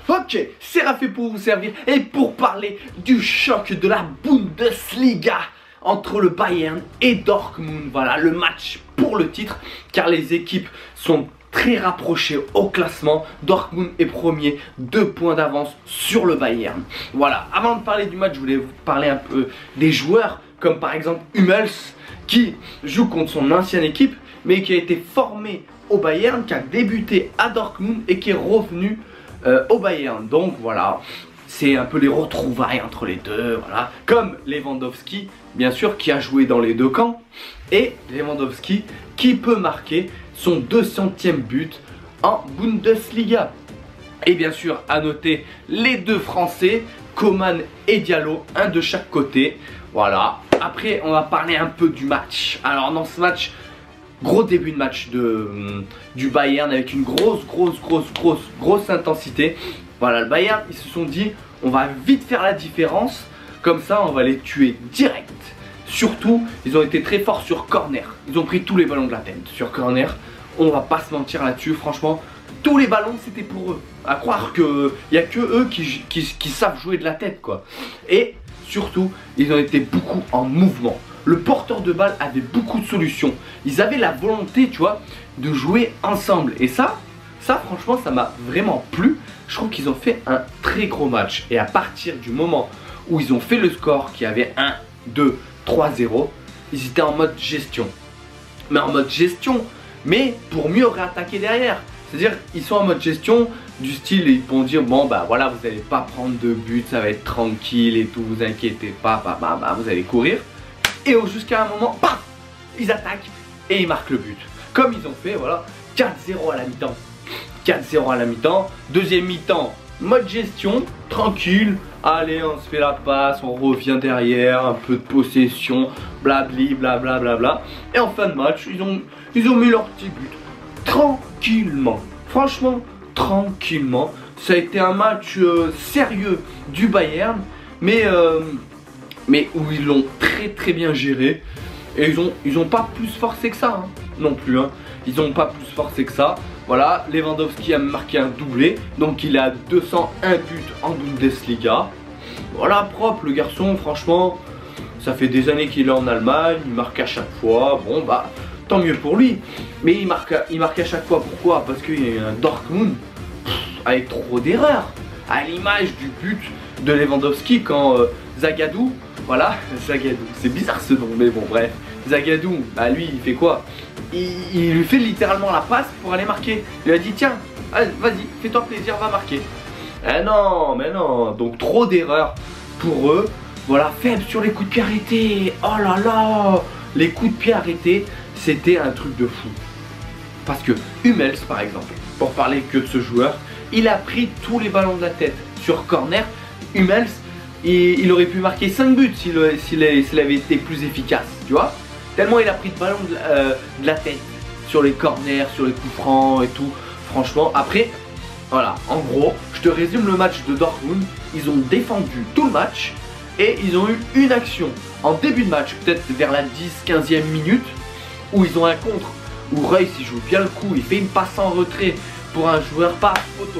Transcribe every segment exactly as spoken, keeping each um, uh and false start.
Ok, c'est Raphaël pour vous servir et pour parler du choc de la Bundesliga entre le Bayern et Dortmund. Voilà, le match pour le titre, car les équipes sont très rapprochées au classement. Dortmund est premier, deux points d'avance sur le Bayern. Voilà, avant de parler du match, je voulais vous parler un peu des joueurs, comme par exemple Hummels, qui joue contre son ancienne équipe, mais qui a été formé au Bayern, qui a débuté à Dortmund et qui est revenu euh, au Bayern. Donc voilà, c'est un peu les retrouvailles entre les deux, voilà. Comme Lewandowski, bien sûr, qui a joué dans les deux camps, et Lewandowski qui peut marquer son deux centième but en Bundesliga. Et bien sûr, à noter les deux Français, Coman et Diallo, un de chaque côté. Voilà. Après, on va parler un peu du match. Alors, dans ce match, gros début de match de, du Bayern avec une grosse, grosse, grosse, grosse, grosse intensité. Voilà, le Bayern, ils se sont dit, on va vite faire la différence. Comme ça, on va les tuer direct. Surtout, ils ont été très forts sur corner. Ils ont pris tous les ballons de la tête sur corner. On va pas se mentir là-dessus, franchement. Tous les ballons, c'était pour eux. À croire qu'il n'y a que eux qui, qui, qui savent jouer de la tête, quoi. Et surtout, ils ont été beaucoup en mouvement. Le porteur de balle avait beaucoup de solutions. Ils avaient la volonté, tu vois, de jouer ensemble. Et ça, ça franchement, ça m'a vraiment plu. Je trouve qu'ils ont fait un très gros match. Et à partir du moment où ils ont fait le score, qui avait un, deux, trois, zéro, ils étaient en mode gestion. Mais en mode gestion, mais pour mieux réattaquer derrière. C'est-à-dire, ils sont en mode gestion du style, ils vont dire, bon bah voilà, vous n'allez pas prendre de but, ça va être tranquille et tout, vous inquiétez pas, bah, bah, bah, vous allez courir. Et jusqu'à un moment, paf, ils attaquent et ils marquent le but. Comme ils ont fait, voilà, quatre zéro à la mi-temps. quatre zéro à la mi-temps. Deuxième mi-temps, mode gestion, tranquille. Allez, on se fait la passe, on revient derrière, un peu de possession, blabli, blabla, blabla. Et en fin de match, ils ont, ils ont mis leur petit but. Tranquillement. Franchement, tranquillement. Ça a été un match euh, sérieux du Bayern, mais... Euh, mais où ils l'ont très très bien géré. Et ils ont, ils ont pas plus forcé que ça hein, non plus hein. Ils ont pas plus forcé que ça. Voilà, Lewandowski a marqué un doublé, donc il a deux cent un buts en Bundesliga. Voilà, propre le garçon, franchement. Ça fait des années qu'il est en Allemagne, il marque à chaque fois. Bon bah, tant mieux pour lui. Mais il marque, il marque à chaque fois, pourquoi? Parce qu'il y a un Dortmund pff, avec trop d'erreurs. À l'image du but de Lewandowski quand euh, Zagadou, voilà, Zagadou, c'est bizarre ce nom, mais bon bref, Zagadou, bah lui il fait quoi? il, il lui fait littéralement la passe pour aller marquer. Il lui a dit tiens, vas-y, fais-toi plaisir, va marquer. Eh non, mais non, donc trop d'erreurs pour eux. Voilà, faible sur les coups de pied arrêtés. Oh là là, les coups de pied arrêtés, c'était un truc de fou. Parce que Hummels par exemple, pour parler que de ce joueur, il a pris tous les ballons de la tête sur corner. Hummels, il, il aurait pu marquer cinq buts s'il s'il avait été plus efficace, tu vois. Tellement il a pris de ballons de, euh, de la tête sur les corners, sur les coups francs et tout. Franchement, après, voilà, en gros, je te résume le match de Dortmund. Ils ont défendu tout le match et ils ont eu une action en début de match, peut-être vers la dix quinzième minute, où ils ont un contre, où Reus il joue bien le coup, il fait une passe en retrait pour un joueur pas photo.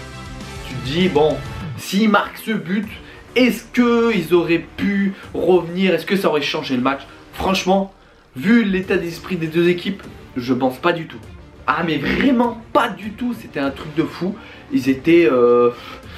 Tu te dis, bon, s'ils marquent ce but, est-ce qu'ils auraient pu revenir? Est-ce que ça aurait changé le match? Franchement, vu l'état d'esprit des deux équipes, je pense pas du tout. Ah mais vraiment pas du tout, c'était un truc de fou. Ils étaient, euh,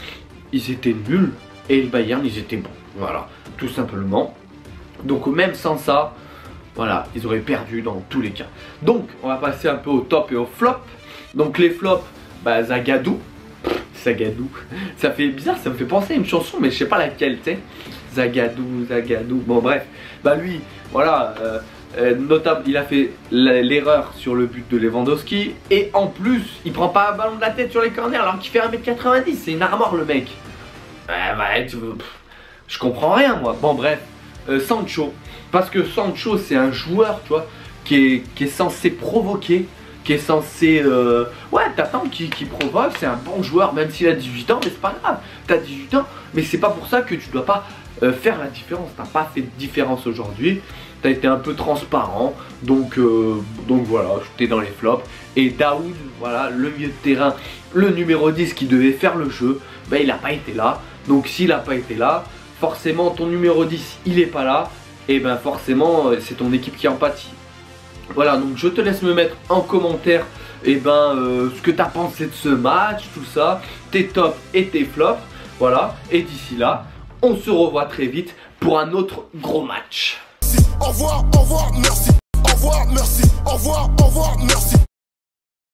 ils étaient nuls et le Bayern, ils étaient bons. Voilà, tout simplement. Donc même sans ça, voilà, ils auraient perdu dans tous les cas. Donc, on va passer un peu au top et au flop. Donc les flops, bah Zagadou. Zagadou, ça fait bizarre, ça me fait penser à une chanson, mais je sais pas laquelle, tu sais. Zagadou, Zagadou, bon bref. Bah lui, voilà, euh, euh, notable, il a fait l'erreur sur le but de Lewandowski. Et en plus, il prend pas un ballon de la tête sur les corners alors qu'il fait un mètre quatre-vingt-dix, c'est une armoire le mec. Ouais, bah, tu, pff, je comprends rien moi. Bon bref, euh, Sancho, parce que Sancho c'est un joueur, tu vois, qui est, qui est censé provoquer, qui est censé, euh, ouais, t'attends qui, qui provoque, c'est un bon joueur, même s'il a dix-huit ans, mais c'est pas grave, t'as dix-huit ans, mais c'est pas pour ça que tu dois pas euh, faire la différence, t'as pas fait de différence aujourd'hui, t'as été un peu transparent, donc, euh, donc voilà, t'es dans les flops, et Daoud, voilà, le milieu de terrain le numéro dix qui devait faire le jeu, bah, il n'a pas été là. Donc s'il n'a pas été là, forcément ton numéro dix il est pas là, et ben forcément c'est ton équipe qui en pâtit. Voilà, donc je te laisse me mettre en commentaire et ben, euh, ce que tu as pensé de ce match, tout ça, tes tops et tes flops. Voilà, et d'ici là, on se revoit très vite pour un autre gros match. Au revoir, au revoir, merci. Au revoir, merci. Au revoir, au revoir, merci.